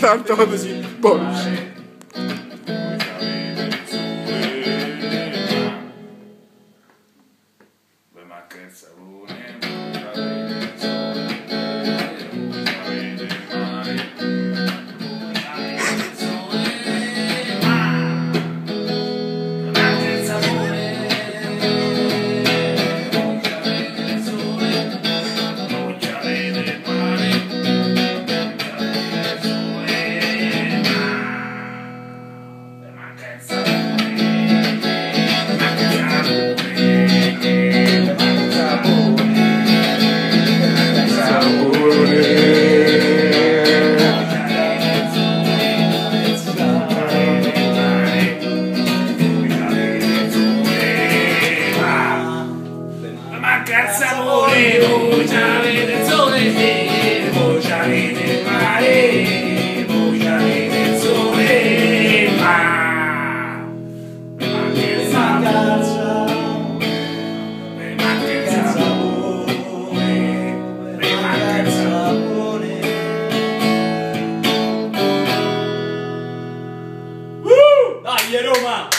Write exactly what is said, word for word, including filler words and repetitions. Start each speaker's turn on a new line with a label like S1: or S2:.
S1: tanto così. Boh.
S2: Manca il sapore, voce vede il sole, voce vede il mare, voce vede il sole, ma mi manca il sapore, mi manca il sapore, mi manca il sapore. Uh! Dai Roma!